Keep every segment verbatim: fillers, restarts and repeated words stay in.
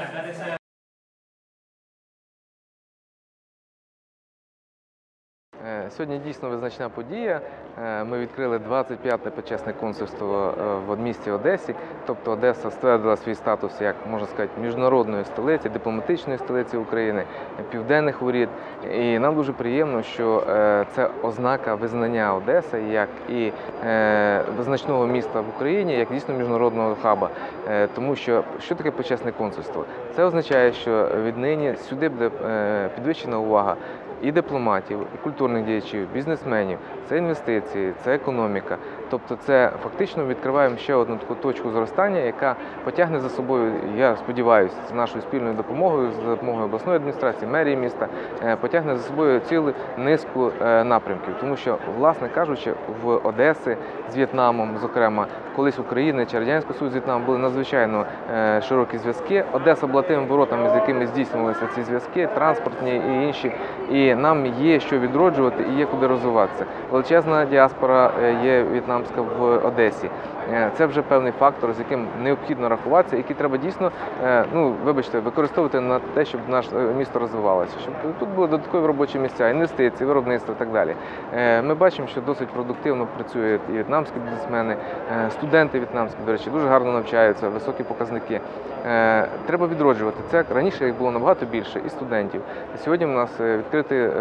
Сьогодні дійсно визначна подія. Ми відкрили двадцять п'яте почесне консульство в місті Одесі. Тобто Одеса ствердила свій статус, як можна сказати, міжнародної столиці, дипломатичної столиці України, південних воріт. І нам дуже приємно, що це ознака визнання Одеси як і визначного міста в Україні, як дійсно міжнародного хаба. Тому що що таке почесне консульство? Це означає, що віднині сюди буде підвищена увага і дипломатів, і культурних діячів, бізнесменів, це інвестиції, це економіка. Тобто це фактично відкриваємо ще одну таку точку зростання, яка потягне за собою, я сподіваюся, з нашою спільною допомогою, з допомогою обласної адміністрації, мерії міста, потягне за собою цілу низку напрямків. Тому що, власне кажучи, в Одесі з В'єтнамом, зокрема, колись Україна чи Радянський Союз з В'єтнамом були надзвичайно широкі зв'язки. Одеса була тими воротами, з якими здійснювалися ці зв'язки, транспортні і інші. І нам є що відроджувати і є куди розвиватися. Величезна діаспора є в'єтнамська в Одесі. Це вже певний фактор, з яким необхідно рахуватися, який треба дійсно, ну, вибачте, використовувати на те, щоб наше місто розвивалося, щоб тут були додаткові робочі місця, інвестиції, виробництво і так далі. Ми бачимо, що досить продуктивно працюють і в'єтнамські бізнесмени, студенти в'єтнамські, до речі, дуже гарно навчаються, високі показники. Треба відроджувати це. Раніше їх було набагато більше, і студентів. Сьогодні у нас відкрити,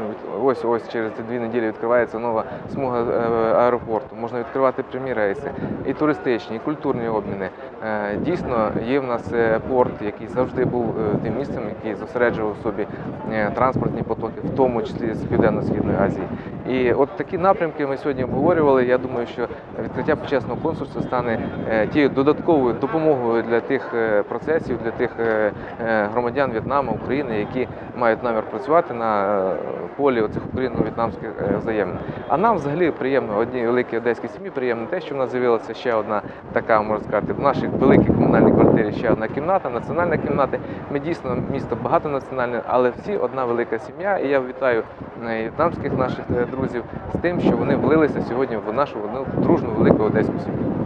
ось ось через дві неділі відкривається нова смуга аеропорту, можна відкривати прямі рейси, і туристичні, і культурні обміни. Дійсно, є в нас порт, який завжди був тим місцем, який зосереджував в собі транспортні потоки, в тому числі з Південно-Східної Азії. І от такі напрямки ми сьогодні обговорювали. Я думаю, що відкриття почесного консульства стане тією додатковою допомогою для тих процесів, для тих громадян В'єтнаму, України, які мають намір працювати на полі оцих україно-в'єтнамських взаємин. А нам взагалі приємно, одній великій одеській сім'ї приємно те, що в нас з'явилася ще одна така, можна сказати, в нашій великій комунальній квартирі ще одна кімната, національна кімната. Ми дійсно місто багатонаціональне, але всі одна велика сім'я. І я вітаю в'єтнамських наших друзів з тим, що вони влилися сьогодні в нашу одну дружну велику одеську сім'ю.